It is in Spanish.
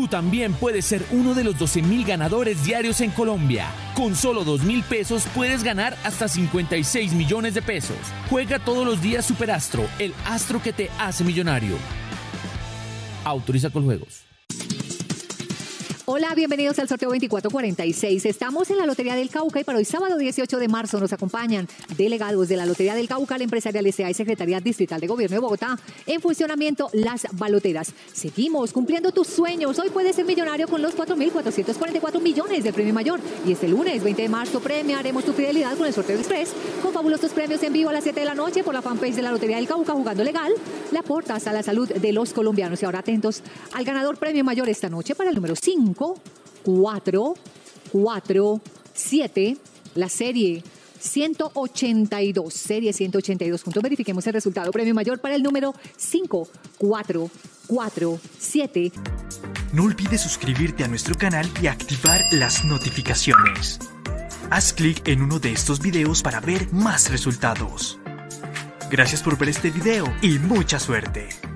Tú también puedes ser uno de los 12.000 ganadores diarios en Colombia. Con solo 2.000 pesos puedes ganar hasta 56 millones de pesos. Juega todos los días Superastro, el astro que te hace millonario. Autoriza con juegos. Hola, bienvenidos al sorteo 2446. Estamos en la Lotería del Cauca y para hoy sábado 18 de marzo nos acompañan delegados de la Lotería del Cauca, la Empresarial S.A. y Secretaría Distrital de Gobierno de Bogotá. En funcionamiento, las baloteras. Seguimos cumpliendo tus sueños. Hoy puedes ser millonario con los 4.444 millones del premio mayor. Y este lunes 20 de marzo premiaremos tu fidelidad con el sorteo express con fabulosos premios en vivo a las 7 de la noche por la fanpage de la Lotería del Cauca. Jugando legal, le aportas a la salud de los colombianos. Y ahora atentos al ganador premio mayor esta noche para el número 5, 4, 4, 7, la serie 182, serie 182. Juntos verifiquemos el resultado. Premio mayor para el número 5, 4, 4, 7. No olvides suscribirte a nuestro canal y activar las notificaciones. Haz clic en uno de estos videos para ver más resultados. Gracias por ver este video y mucha suerte.